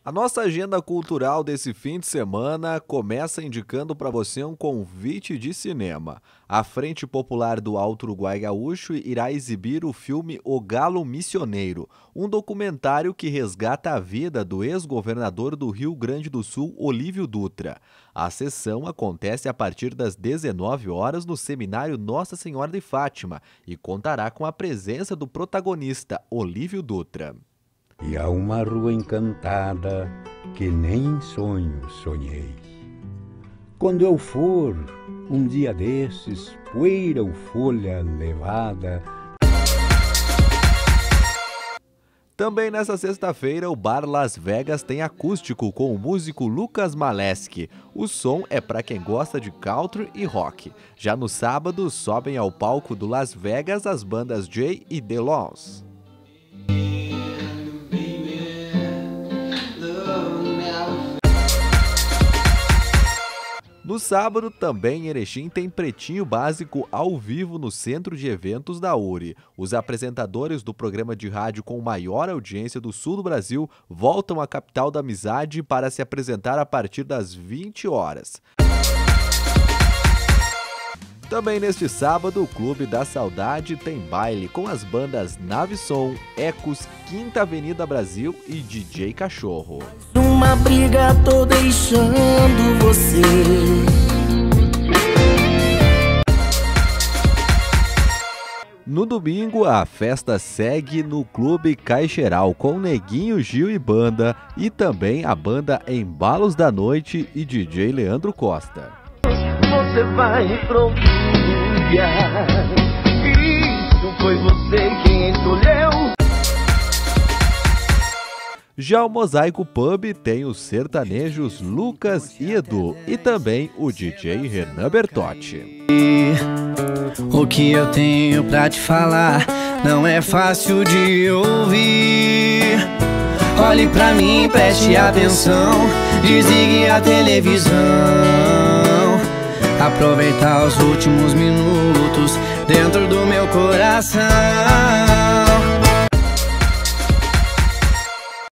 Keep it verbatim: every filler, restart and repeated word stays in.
A nossa agenda cultural desse fim de semana começa indicando para você um convite de cinema. A Frente Popular do Alto Uruguai Gaúcho irá exibir o filme O Galo Missioneiro, um documentário que resgata a vida do ex-governador do Rio Grande do Sul, Olívio Dutra. A sessão acontece a partir das dezenove horas no Seminário Nossa Senhora de Fátima e contará com a presença do protagonista, Olívio Dutra. E há uma rua encantada que nem em sonho sonhei. Quando eu for, um dia desses, poeira ou folha levada. Também nessa sexta-feira, o Bar Las Vegas tem acústico com o músico Lucas Maleski. O som é para quem gosta de country e rock. Já no sábado, sobem ao palco do Las Vegas as bandas Jay e The Laws. No sábado, também em Erechim, tem Pretinho Básico ao vivo no Centro de Eventos da U R I. Os apresentadores do programa de rádio com maior audiência do sul do Brasil voltam à capital da amizade para se apresentar a partir das vinte horas. Também neste sábado, o Clube da Saudade tem baile com as bandas Nave Som, Ecos, Quinta Avenida Brasil e D J Cachorro. Uma briga tô deixando você. No domingo, a festa segue no Clube Caixeral com Neguinho, Gil e Banda e também a banda Embalos da Noite e D J Leandro Costa. Você vai procurar. Isso foi você quem escolheu. Já o Mosaico Pub tem os sertanejos Lucas e Edu e também o D J Renan Bertotti. O que eu tenho pra te falar não é fácil de ouvir. Olhe pra mim, preste atenção, desligue a televisão. Aproveitar os últimos minutos dentro do meu coração.